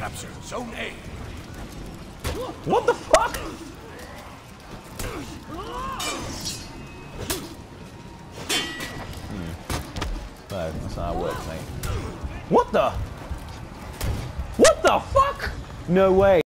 captured Zone A. What the fuck? So, that's how it works, mate. What the? What the fuck? No way.